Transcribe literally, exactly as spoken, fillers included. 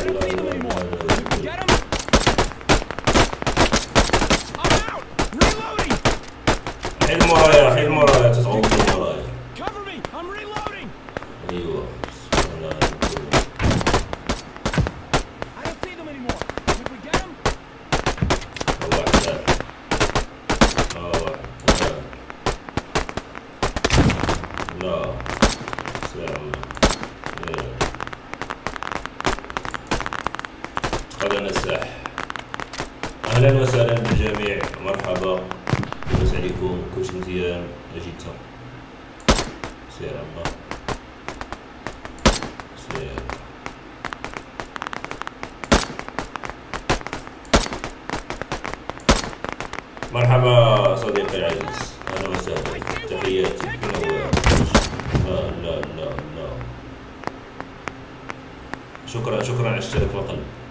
لا لا لا لا. حيد مورايا حيد مورايا تتعوض مورايا. ايوا لا سلام. هذا نساح. اهلا وسهلا بالجميع، مرحبا، لاباس عليكم؟ كلشي مزيان؟ اجي تا سير الله سير. مرحبا صديقي العزيز، اهلا وسهلا، تحياتي. لا لا لا لا، شكرا شكرا على الاشتراك في القلب.